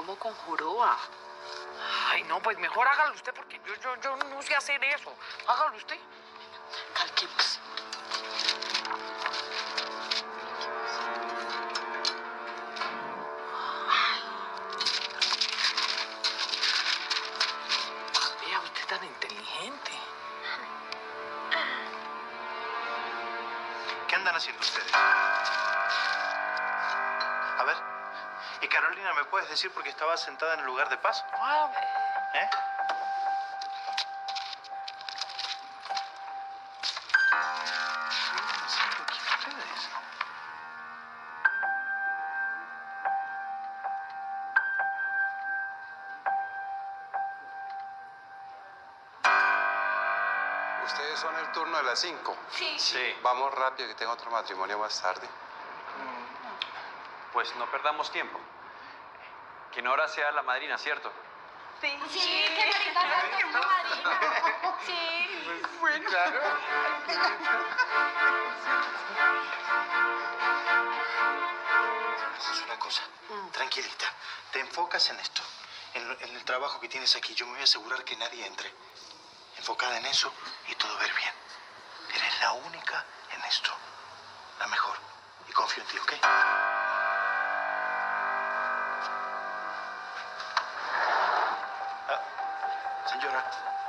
amo con joroba. Ay, no, pues mejor hágalo usted porque yo no sé hacer eso. Hágalo usted. Calquemos. Vea, usted tan inteligente. ¿Qué andan haciendo ustedes? A ver. Y Carolina, ¿me puedes decir por qué estaba sentada en el lugar de paz? Ah, ¿Eh? ¿Qué andan haciendo aquí ustedes? ¿Ustedes son el turno de las 5? Sí. Sí. Vamos rápido, que tengo otro matrimonio más tarde. Pues no perdamos tiempo. Que Nora sea la madrina, ¿cierto? Sí, que Norita sea tu madrina. Sí. bueno, claro. Es una cosa. Tranquilita. Te enfocas en esto. En el trabajo que tienes aquí. Yo me voy a asegurar que nadie entre. Enfocada en eso y todo va a ir bien. Eres la única en esto. La mejor. Y confío en ti, ¿ok? Señora.